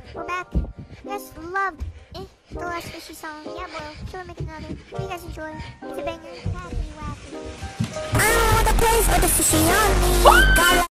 we're back. You guys loved the last fishy song. Yeah, bro. So we're making another. Hope you guys enjoy. It's a banger. Happy, wacky. I don't know the place, but the fishy on me.